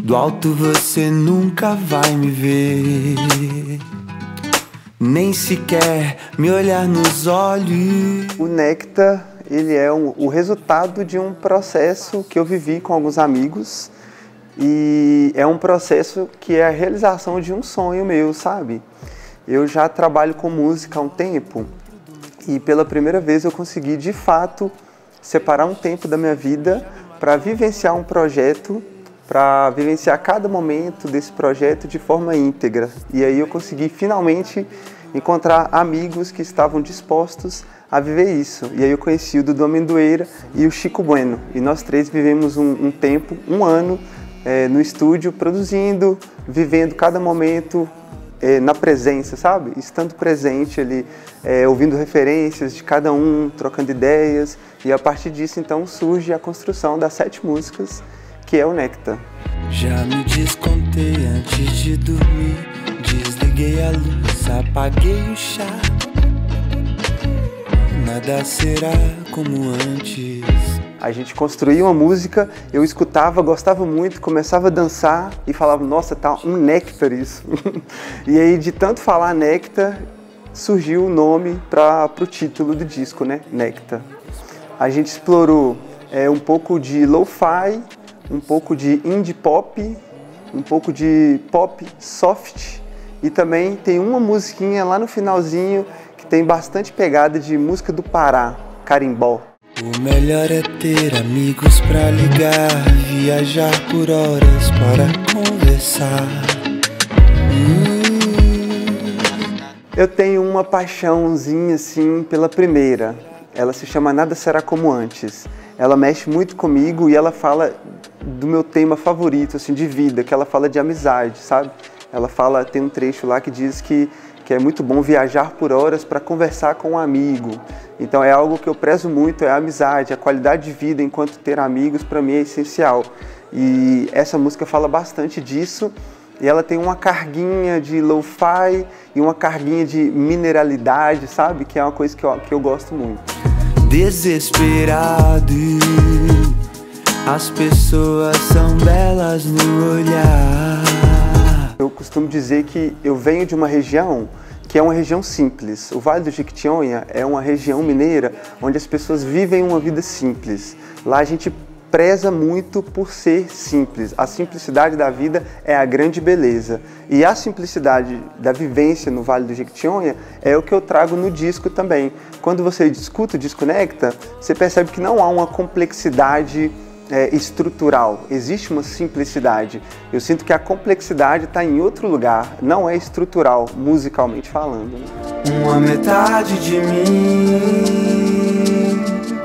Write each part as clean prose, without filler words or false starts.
Do alto você nunca vai me ver, nem sequer me olhar nos olhos. O Necta, ele é o resultado de um processo que eu vivi com alguns amigos. E é um processo que é a realização de um sonho meu, sabe? Eu já trabalho com música há um tempo e pela primeira vez eu consegui, de fato, separar um tempo da minha vida para vivenciar um projeto, para vivenciar cada momento desse projeto de forma íntegra. E aí eu consegui finalmente encontrar amigos que estavam dispostos a viver isso. E aí eu conheci o Dudu Amendoeira e o Chico Bueno. E nós três vivemos um tempo, um ano, no estúdio, produzindo, vivendo cada momento na presença, sabe? Estando presente ali, ouvindo referências de cada um, trocando ideias. E a partir disso, então, surge a construção das 7 músicas, que é o Necta. Já me descontei antes de dormir, desliguei a luz, apaguei o chá. Nada será como antes. A gente construía uma música, eu escutava, gostava muito, começava a dançar e falava, nossa, tá um néctar isso. E aí, de tanto falar néctar, surgiu o nome para o título do disco, né? Necta. A gente explorou um pouco de lo-fi, um pouco de indie pop, um pouco de pop soft e também tem uma musiquinha lá no finalzinho que tem bastante pegada de música do Pará, carimbó. O melhor é ter amigos pra ligar, viajar por horas para conversar. Eu tenho uma paixãozinha assim pela primeira. Ela se chama Nada Será Como Antes. Ela mexe muito comigo e ela fala do meu tema favorito assim de vida, que ela fala de amizade, sabe? Ela fala, tem um trecho lá que diz que é muito bom viajar por horas para conversar com um amigo. Então é algo que eu prezo muito, é a amizade, a qualidade de vida enquanto ter amigos para mim é essencial. E essa música fala bastante disso e ela tem uma carguinha de lo-fi e uma carguinha de mineralidade, sabe? Que é uma coisa que eu gosto muito. Desesperado, as pessoas são belas no olhar. Eu costumo dizer que eu venho de uma região que é uma região simples. O Vale do Jequitinhonha é uma região mineira onde as pessoas vivem uma vida simples. Lá a gente preza muito por ser simples. A simplicidade da vida é a grande beleza. E a simplicidade da vivência no Vale do Jequitinhonha é o que eu trago no disco também. Quando você escuta o disco Necta, você percebe que não há uma complexidade estrutural, existe uma simplicidade. Eu sinto que a complexidade está em outro lugar, não é estrutural, musicalmente falando. Uma metade de mim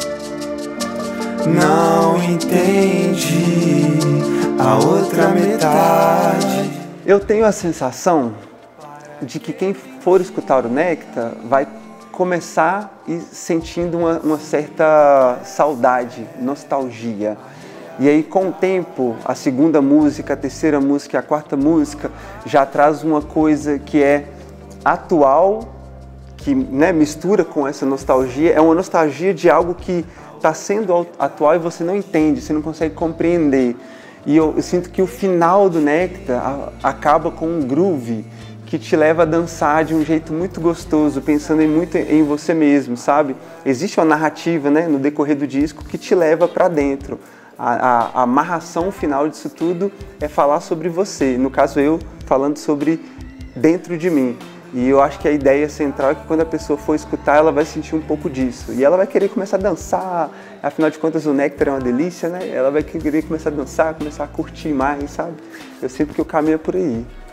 não entende a outra metade. Eu tenho a sensação de que quem for escutar o Necta vai começar e sentindo uma certa saudade, nostalgia. E aí, com o tempo, a segunda música, a terceira música e a quarta música já traz uma coisa que é atual, que mistura com essa nostalgia. É uma nostalgia de algo que está sendo atual e você não entende, você não consegue compreender. E eu sinto que o final do Necta acaba com um groove que te leva a dançar de um jeito muito gostoso, pensando muito em você mesmo, sabe? Existe uma narrativa, no decorrer do disco que te leva para dentro. A amarração final disso tudo é falar sobre você, no caso eu falando sobre dentro de mim. E eu acho que a ideia central é que quando a pessoa for escutar, ela vai sentir um pouco disso. E ela vai querer começar a dançar, afinal de contas o Nectar é uma delícia, né? Ela vai querer começar a dançar, começar a curtir mais, sabe? Eu sinto que o caminho é por aí.